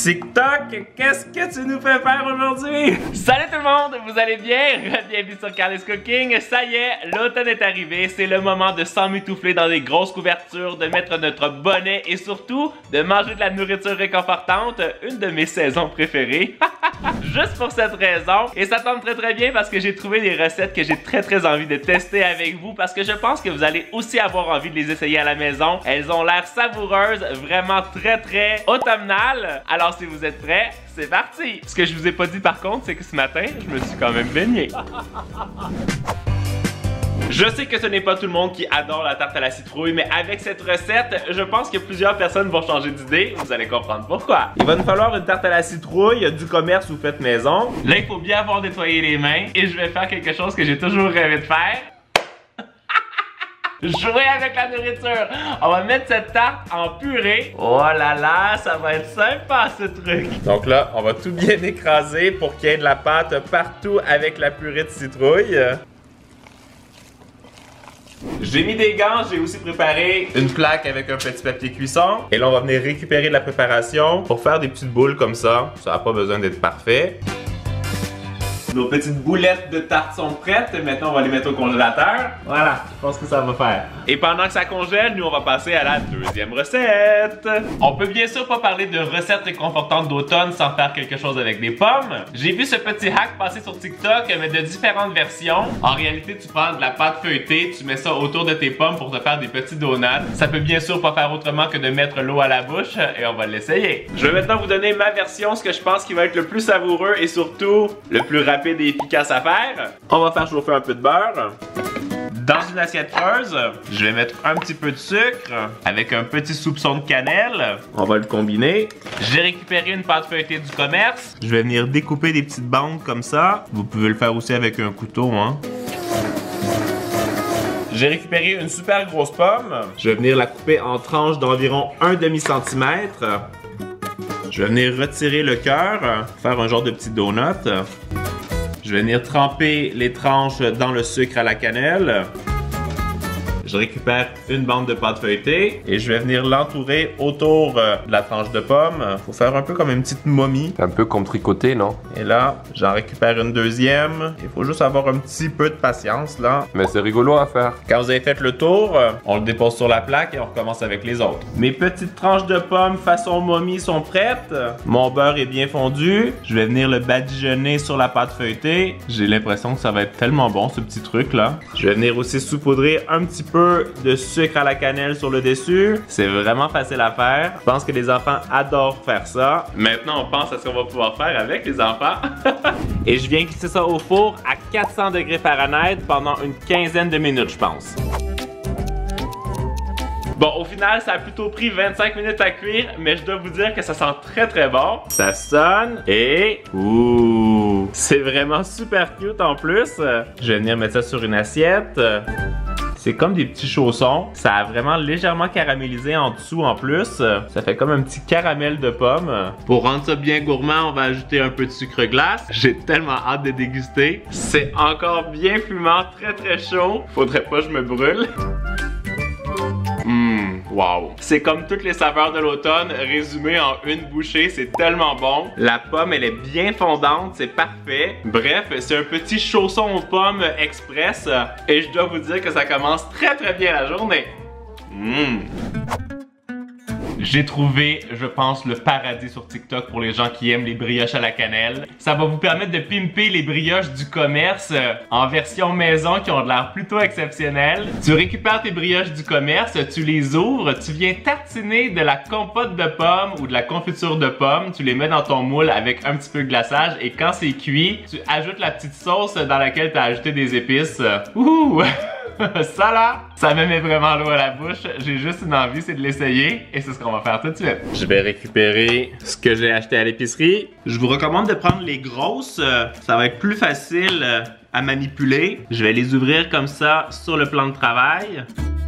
TikTok, qu'est-ce que tu nous fais faire aujourd'hui? Salut tout le monde, vous allez bien? Bienvenue sur Carly's Cooking. Ça y est, l'automne est arrivé. C'est le moment de s'emmitoufler dans des grosses couvertures, de mettre notre bonnet et surtout de manger de la nourriture réconfortante. Une de mes saisons préférées. Juste pour cette raison. Et ça tombe très bien parce que j'ai trouvé des recettes que j'ai très envie de tester avec vous parce que je pense que vous allez aussi avoir envie de les essayer à la maison. Elles ont l'air savoureuses, vraiment très automnales. Alors si vous êtes prêts, c'est parti! Ce que je vous ai pas dit par contre, c'est que ce matin, je me suis quand même baigné. Je sais que ce n'est pas tout le monde qui adore la tarte à la citrouille, mais avec cette recette, je pense que plusieurs personnes vont changer d'idée. Vous allez comprendre pourquoi. Il va nous falloir une tarte à la citrouille, du commerce ou fait maison. Là, il faut bien avoir nettoyé les mains et je vais faire quelque chose que j'ai toujours rêvé de faire. Jouer avec la nourriture. On va mettre cette tarte en purée. Oh là là, ça va être sympa ce truc. Donc là, on va tout bien écraser pour qu'il y ait de la pâte partout avec la purée de citrouille. J'ai mis des gants, j'ai aussi préparé une plaque avec un petit papier cuisson. Et là, on va venir récupérer de la préparation pour faire des petites boules comme ça. Ça n'a pas besoin d'être parfait. Nos petites boulettes de tarte sont prêtes. Maintenant, on va les mettre au congélateur. Voilà, je pense que ça va faire. Et pendant que ça congèle, nous, on va passer à la deuxième recette. On peut bien sûr pas parler de recettes réconfortantes d'automne sans faire quelque chose avec des pommes. J'ai vu ce petit hack passer sur TikTok, mais de différentes versions. En réalité, tu prends de la pâte feuilletée, tu mets ça autour de tes pommes pour te faire des petits donuts. Ça peut bien sûr pas faire autrement que de mettre l'eau à la bouche et on va l'essayer. Je vais maintenant vous donner ma version, ce que je pense qui va être le plus savoureux et surtout le plus rapide et efficace à faire. On va faire chauffer un peu de beurre. Dans une assiette creuse, je vais mettre un petit peu de sucre avec un petit soupçon de cannelle. On va le combiner. J'ai récupéré une pâte feuilletée du commerce. Je vais venir découper des petites bandes comme ça. Vous pouvez le faire aussi avec un couteau, hein. J'ai récupéré une super grosse pomme. Je vais venir la couper en tranches d'environ 1/2 centimètre. Je vais venir retirer le cœur, faire un genre de petit donut. Je vais venir tremper les tranches dans le sucre à la cannelle. Je récupère une bande de pâte feuilletée et je vais venir l'entourer autour de la tranche de pomme. Faut faire un peu comme une petite momie. Un peu comme tricoter, non? Et là, j'en récupère une deuxième. Il faut juste avoir un petit peu de patience là. Mais c'est rigolo à faire. Quand vous avez fait le tour, on le dépose sur la plaque et on recommence avec les autres. Mes petites tranches de pommes façon momie sont prêtes. Mon beurre est bien fondu. Je vais venir le badigeonner sur la pâte feuilletée. J'ai l'impression que ça va être tellement bon ce petit truc là. Je vais venir aussi saupoudrer un petit peu de sucre à la cannelle sur le dessus. C'est vraiment facile à faire. Je pense que les enfants adorent faire ça. Maintenant, on pense à ce qu'on va pouvoir faire avec les enfants. Et je viens glisser ça au four à 400 degrés Fahrenheit pendant une quinzaine de minutes, je pense. Bon, au final, ça a plutôt pris 25 minutes à cuire, mais je dois vous dire que ça sent très bon. Ça sonne et... Ouh! C'est vraiment super cute en plus. Je vais venir mettre ça sur une assiette. C'est comme des petits chaussons. Ça a vraiment légèrement caramélisé en dessous en plus. Ça fait comme un petit caramel de pomme. Pour rendre ça bien gourmand, on va ajouter un peu de sucre glace. J'ai tellement hâte de déguster. C'est encore bien fumant, très chaud. Faudrait pas que je me brûle. Wow! C'est comme toutes les saveurs de l'automne résumées en une bouchée, c'est tellement bon. La pomme, elle est bien fondante, c'est parfait. Bref, c'est un petit chausson aux pommes express et je dois vous dire que ça commence très bien la journée. J'ai trouvé, je pense, le paradis sur TikTok pour les gens qui aiment les brioches à la cannelle. Ça va vous permettre de pimper les brioches du commerce en version maison qui ont de l'air plutôt exceptionnel. Tu récupères tes brioches du commerce, tu les ouvres, tu viens tartiner de la compote de pommes ou de la confiture de pommes, tu les mets dans ton moule avec un petit peu de glaçage et quand c'est cuit, tu ajoutes la petite sauce dans laquelle tu as ajouté des épices. Ouh! Ça là, ça me met vraiment l'eau à la bouche. J'ai juste une envie, c'est de l'essayer et c'est ce qu'on va faire tout de suite. Je vais récupérer ce que j'ai acheté à l'épicerie. Je vous recommande de prendre les grosses. Ça va être plus facile à manipuler. Je vais les ouvrir comme ça sur le plan de travail.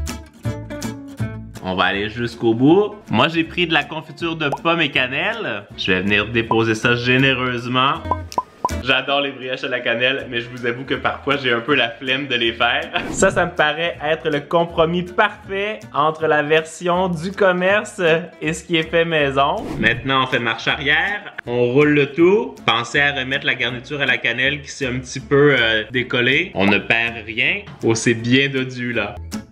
On va aller jusqu'au bout. Moi, j'ai pris de la confiture de pommes et cannelle. Je vais venir déposer ça généreusement J'adore les brioches à la cannelle, mais je vous avoue que parfois j'ai un peu la flemme de les faire. Ça me paraît être le compromis parfait entre la version du commerce et ce qui est fait maison. Maintenant, on fait marche arrière, on roule le tout. Pensez à remettre la garniture à la cannelle qui s'est un petit peu décollée. On ne perd rien. Oh, c'est bien dodu là.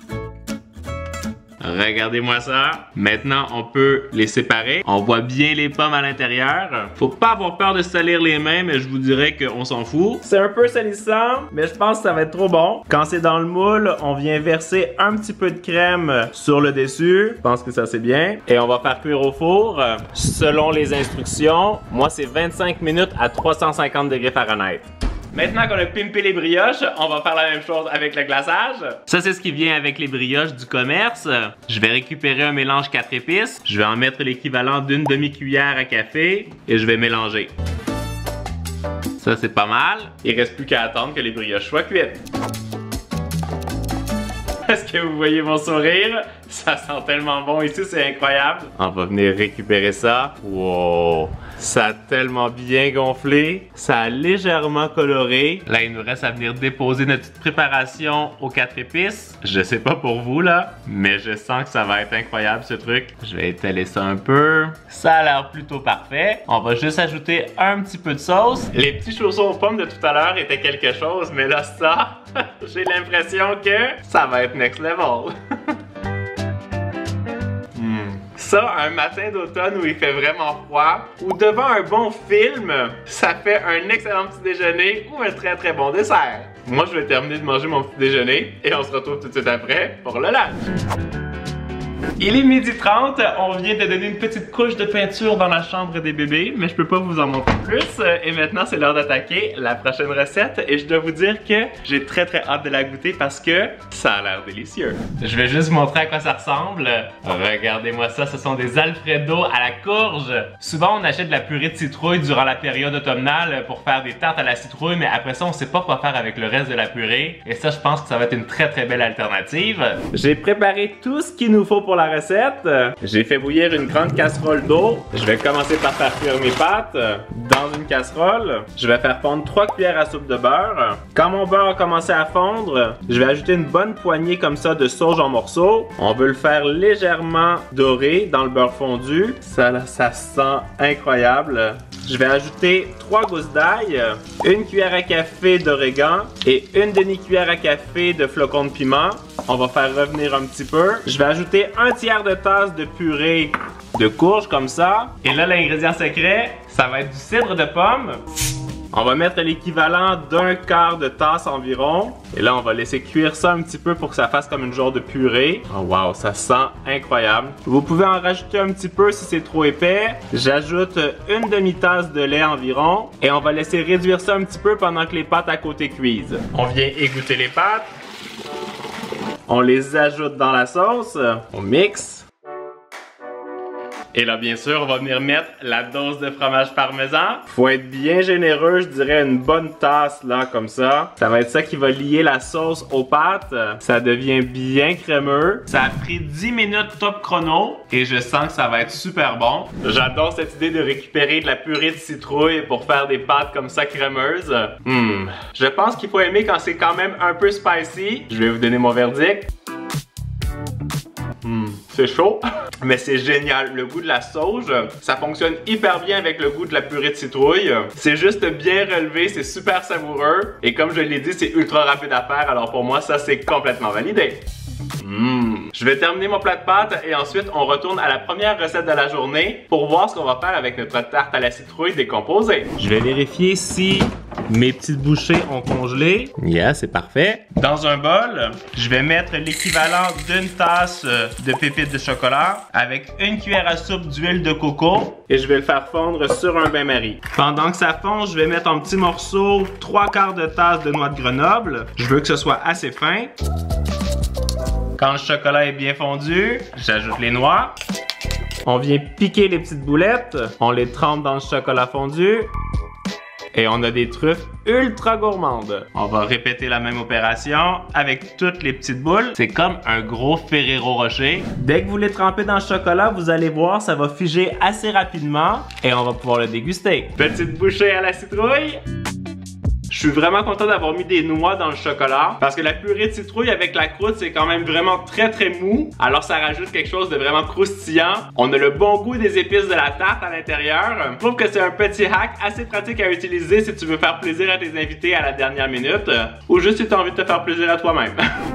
Regardez-moi ça. Maintenant, on peut les séparer. On voit bien les pommes à l'intérieur. Faut pas avoir peur de se salir les mains, mais je vous dirais qu'on s'en fout. C'est un peu salissant, mais je pense que ça va être trop bon. Quand c'est dans le moule, on vient verser un petit peu de crème sur le dessus. Je pense que ça c'est bien. Et on va faire cuire au four. Selon les instructions, moi c'est 25 minutes à 350 degrés Fahrenheit. Maintenant qu'on a pimpé les brioches, on va faire la même chose avec le glaçage. Ça, c'est ce qui vient avec les brioches du commerce. Je vais récupérer un mélange 4 épices. Je vais en mettre l'équivalent d'une demi-cuillère à café et je vais mélanger. Ça, c'est pas mal. Il reste plus qu'à attendre que les brioches soient cuites. Est-ce que vous voyez mon sourire? Ça sent tellement bon ici, c'est incroyable. On va venir récupérer ça. Wow! Ça a tellement bien gonflé. Ça a légèrement coloré. Là, il nous reste à venir déposer notre petite préparation aux 4 épices. Je sais pas pour vous, là, mais je sens que ça va être incroyable, ce truc. Je vais étaler ça un peu. Ça a l'air plutôt parfait. On va juste ajouter un petit peu de sauce. Les petits chaussons aux pommes de tout à l'heure étaient quelque chose, mais là, ça, j'ai l'impression que ça va être next level. Ça, un matin d'automne où il fait vraiment froid, ou devant un bon film, ça fait un excellent petit déjeuner ou un très très bon dessert. Moi, je vais terminer de manger mon petit déjeuner et on se retrouve tout de suite après pour le lunch. Il est 12h30, on vient de donner une petite couche de peinture dans la chambre des bébés, mais je peux pas vous en montrer plus. Et maintenant, c'est l'heure d'attaquer la prochaine recette. Et je dois vous dire que j'ai très très hâte de la goûter parce que ça a l'air délicieux. Je vais juste vous montrer à quoi ça ressemble. Regardez-moi ça, ce sont des Alfredo à la courge. Souvent, on achète de la purée de citrouille durant la période automnale pour faire des tartes à la citrouille, mais après ça, on sait pas quoi faire avec le reste de la purée. Et ça, je pense que ça va être une très très belle alternative. J'ai préparé tout ce qu'il nous faut pour la recette. J'ai fait bouillir une grande casserole d'eau. Je vais commencer par faire cuire mes pâtes dans une casserole. Je vais faire fondre 3 cuillères à soupe de beurre. Quand mon beurre a commencé à fondre, je vais ajouter une bonne poignée comme ça de sauge en morceaux. On veut le faire légèrement doré dans le beurre fondu. Ça sent incroyable. Je vais ajouter 3 gousses d'ail, 1 cuillère à café d'origan et 1 demi-cuillère à café de flocons de piment. On va faire revenir un petit peu. Je vais ajouter 1/3 de tasse de purée de courge comme ça. Et là, l'ingrédient secret, ça va être du cidre de pomme. On va mettre l'équivalent d'1/4 de tasse environ. Et là, on va laisser cuire ça un petit peu pour que ça fasse comme une genre de purée. Oh wow, ça sent incroyable. Vous pouvez en rajouter un petit peu si c'est trop épais. J'ajoute 1 demi-tasse de lait environ. Et on va laisser réduire ça un petit peu pendant que les pâtes à côté cuisent. On vient égoutter les pâtes. On les ajoute dans la sauce. On mixe. Et là, bien sûr, on va venir mettre la dose de fromage parmesan. Faut être bien généreux, je dirais une bonne tasse là, comme ça. Ça va être ça qui va lier la sauce aux pâtes. Ça devient bien crémeux. Ça a pris 10 minutes top chrono et je sens que ça va être super bon. J'adore cette idée de récupérer de la purée de citrouille pour faire des pâtes comme ça crémeuses. Je pense qu'il faut aimer quand c'est quand même un peu spicy. Je vais vous donner mon verdict. C'est chaud, mais c'est génial. Le goût de la sauge, ça fonctionne hyper bien avec le goût de la purée de citrouille. C'est juste bien relevé, c'est super savoureux. Et comme je l'ai dit, c'est ultra rapide à faire. Alors pour moi, ça c'est complètement validé. Je vais terminer mon plat de pâtes et ensuite on retourne à la première recette de la journée pour voir ce qu'on va faire avec notre tarte à la citrouille décomposée. Je vais vérifier si mes petites bouchées ont congelé. Yeah, c'est parfait. Dans un bol, je vais mettre l'équivalent d'une tasse de pépites de chocolat avec 1 cuillère à soupe d'huile de coco et je vais le faire fondre sur un bain-marie. Pendant que ça fond, je vais mettre en petits morceaux 3/4 de tasse de noix de Grenoble. Je veux que ce soit assez fin. Quand le chocolat est bien fondu, j'ajoute les noix. On vient piquer les petites boulettes. On les trempe dans le chocolat fondu. Et on a des truffes ultra gourmandes. On va répéter la même opération avec toutes les petites boules. C'est comme un gros Ferrero Rocher. Dès que vous les trempez dans le chocolat, vous allez voir, ça va figer assez rapidement et on va pouvoir le déguster. Petite bouchée à la citrouille. Je suis vraiment content d'avoir mis des noix dans le chocolat parce que la purée de citrouille avec la croûte, c'est quand même vraiment très mou. Alors ça rajoute quelque chose de vraiment croustillant. On a le bon goût des épices de la tarte à l'intérieur. Je trouve que c'est un petit hack assez pratique à utiliser si tu veux faire plaisir à tes invités à la dernière minute ou juste si tu as envie de te faire plaisir à toi-même.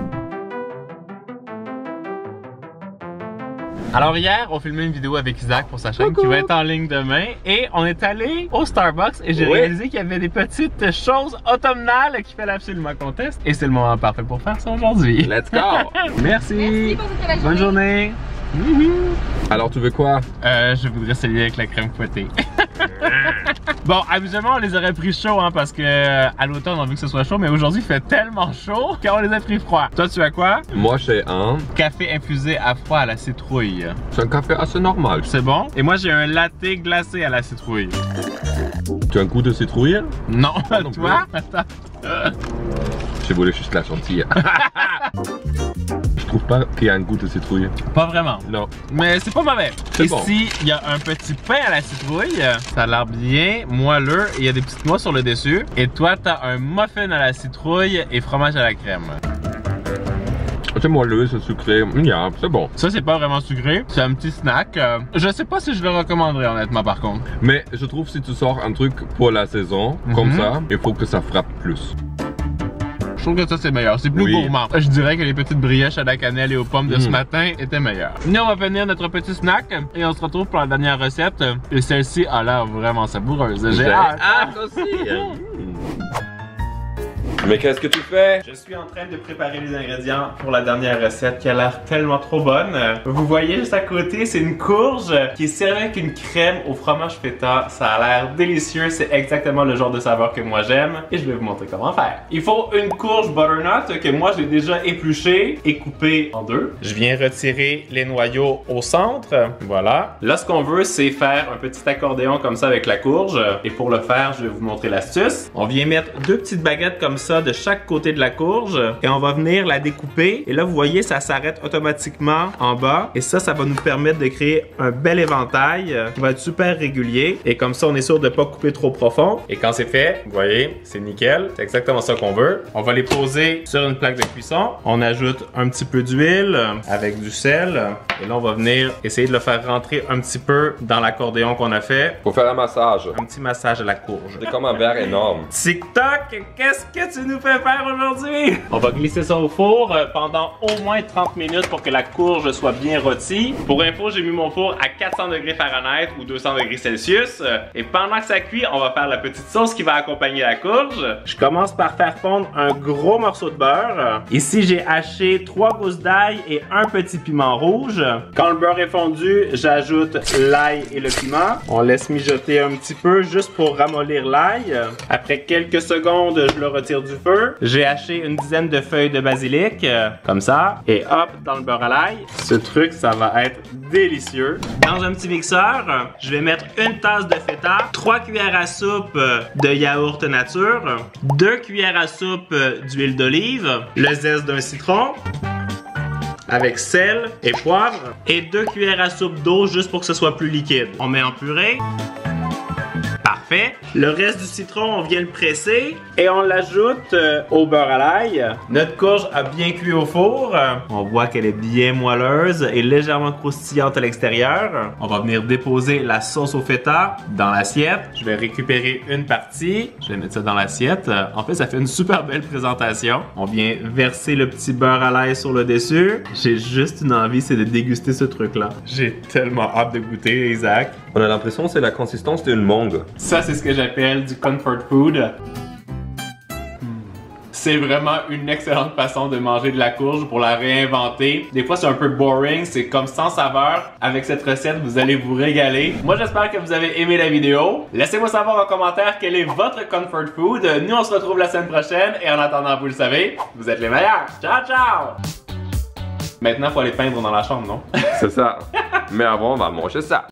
Alors hier, on filmait une vidéo avec Isaac pour sa chaîne qui va être en ligne demain et on est allé au Starbucks et j'ai réalisé qu'il y avait des petites choses automnales qu'il fallait absolument qu'on teste et c'est le moment parfait pour faire ça aujourd'hui. Let's go! Merci! Bonne journée! Alors tu veux quoi? Je voudrais celui avec la crème fouettée. Bon, habituellement on les aurait pris chauds hein, parce que à l'automne on a vu que ce soit chaud, mais aujourd'hui il fait tellement chaud qu'on les a pris froids. Toi tu as quoi? Moi j'ai un Café infusé à froid à la citrouille. C'est un café assez normal. C'est bon? Et moi j'ai un latte glacé à la citrouille. Tu as un goût de citrouille? Non, non toi? Attends. Je voulais juste la chantilly. Je trouve pas qu'il y a un goût de citrouille. Pas vraiment. Non. Mais c'est pas mauvais. C'est Ici, bon. il y a un petit pain à la citrouille. Ça a l'air bien moelleux et il y a des petites noix sur le dessus. Et toi, t'as un muffin à la citrouille et fromage à la crème. C'est moelleux, c'est sucré. Yeah, c'est bon. Ça, c'est pas vraiment sucré. C'est un petit snack. Je sais pas si je le recommanderais honnêtement par contre. Mais je trouve si tu sors un truc pour la saison, comme ça, il faut que ça frappe plus. Je trouve que ça c'est meilleur, c'est plus gourmand. Je dirais que les petites brioches à la cannelle et aux pommes de ce matin étaient meilleures. Nous on va finir notre petit snack et on se retrouve pour la dernière recette. Et celle-ci a l'air vraiment savoureuse. J'ai hâte aussi. Mais qu'est-ce que tu fais? Je suis en train de préparer les ingrédients pour la dernière recette qui a l'air tellement trop bonne. Vous voyez juste à côté, c'est une courge qui est servie avec une crème au fromage feta. Ça a l'air délicieux, c'est exactement le genre de saveur que moi j'aime et je vais vous montrer comment faire. Il faut une courge butternut que moi j'ai déjà épluchée et coupée en deux. Je viens retirer les noyaux au centre. Voilà. Là ce qu'on veut c'est faire un petit accordéon comme ça avec la courge et pour le faire je vais vous montrer l'astuce. On vient mettre deux petites baguettes comme ça de chaque côté de la courge et on va venir la découper et là vous voyez ça s'arrête automatiquement en bas et ça va nous permettre de créer un bel éventail qui va être super régulier et comme ça on est sûr de pas couper trop profond et quand c'est fait vous voyez c'est nickel, c'est exactement ça qu'on veut. On va les poser sur une plaque de cuisson, on ajoute un petit peu d'huile avec du sel et là on va venir essayer de le faire rentrer un petit peu dans l'accordéon qu'on a fait. Pour faire un massage. Un petit massage à la courge. C'est comme un verre énorme. TikTok, qu'est-ce que tu nous fais faire aujourd'hui? On va glisser ça au four pendant au moins 30 minutes pour que la courge soit bien rôtie. Pour info, j'ai mis mon four à 400 degrés Fahrenheit ou 200 degrés Celsius. Et pendant que ça cuit, on va faire la petite sauce qui va accompagner la courge. Je commence par faire fondre un gros morceau de beurre. Ici, j'ai haché 3 gousses d'ail et un petit piment rouge. Quand le beurre est fondu, j'ajoute l'ail et le piment. On laisse mijoter un petit peu juste pour ramollir l'ail. Après quelques secondes, je le retire du feu. J'ai haché une dizaine de feuilles de basilic, comme ça, et hop, dans le beurre à l'ail. Ce truc, ça va être délicieux. Dans un petit mixeur, je vais mettre une tasse de feta, 3 cuillères à soupe de yaourt nature, 2 cuillères à soupe d'huile d'olive, le zeste d'un citron, avec sel et poivre, et 2 cuillères à soupe d'eau juste pour que ce soit plus liquide. On met en purée. Parfait. Le reste du citron, on vient le presser et on l'ajoute au beurre à l'ail. Notre courge a bien cuit au four. On voit qu'elle est bien moelleuse et légèrement croustillante à l'extérieur. On va venir déposer la sauce au feta dans l'assiette. Je vais récupérer une partie. Je vais mettre ça dans l'assiette. En fait, ça fait une super belle présentation. On vient verser le petit beurre à l'ail sur le dessus. J'ai juste une envie, c'est de déguster ce truc-là. J'ai tellement hâte de goûter, Isaac. On a l'impression que c'est la consistance d'une mangue. Ça, c'est ce que j'appelle du comfort food. C'est vraiment une excellente façon de manger de la courge pour la réinventer. Des fois, c'est un peu boring, c'est comme sans saveur. Avec cette recette, vous allez vous régaler. Moi, j'espère que vous avez aimé la vidéo. Laissez-moi savoir en commentaire quel est votre comfort food. Nous, on se retrouve la semaine prochaine. Et en attendant, vous le savez, vous êtes les meilleurs. Ciao, ciao! Maintenant, il faut aller peindre dans la chambre, non? C'est ça. Mais avant, on va manger ça.